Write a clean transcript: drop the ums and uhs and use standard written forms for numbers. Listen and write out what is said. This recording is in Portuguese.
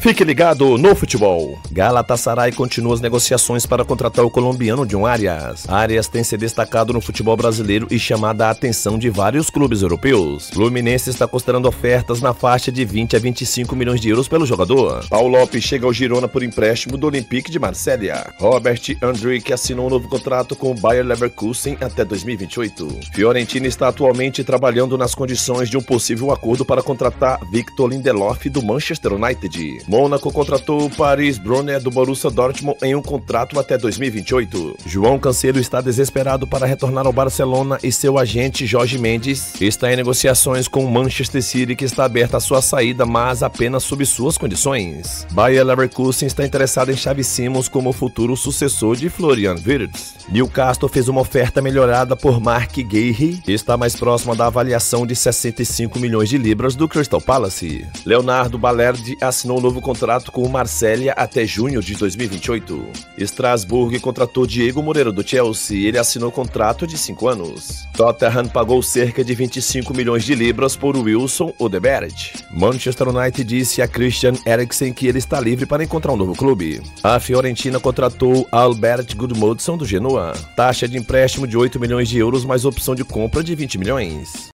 Fique ligado no futebol. Galatasaray continua as negociações para contratar o colombiano John Arias. Arias tem se destacado no futebol brasileiro e chamado a atenção de vários clubes europeus. Fluminense está considerando ofertas na faixa de 20 a 25 milhões de euros pelo jogador. Paulo Lopes chega ao Girona por empréstimo do Olympique de Marselha. Robert Andrich assinou um novo contrato com o Bayer Leverkusen até 2028. Fiorentina está atualmente trabalhando nas condições de um possível acordo para contratar Victor Lindelof do Manchester United. Mônaco contratou o Paris Brunner do Borussia Dortmund em um contrato até 2028. João Cancelo está desesperado para retornar ao Barcelona e seu agente Jorge Mendes está em negociações com o Manchester City, que está aberta a sua saída, mas apenas sob suas condições. Bayer Leverkusen está interessado em Xavi Simons como futuro sucessor de Florian Wirtz. Newcastle fez uma oferta melhorada por Mark Guehi, que está mais próxima da avaliação de 65 milhões de libras do Crystal Palace. Leonardo Balerdi assinou um novo contrato com o Marselha até junho de 2028. Strasbourg contratou Diego Moreira do Chelsea, ele assinou contrato de 5 anos. Tottenham pagou cerca de 25 milhões de libras por Wilson Odebert. Manchester United disse a Christian Eriksen que ele está livre para encontrar um novo clube. A Fiorentina contratou Albert Gudmundsson do Genoa. Taxa de empréstimo de 8 milhões de euros mais opção de compra de 20 milhões.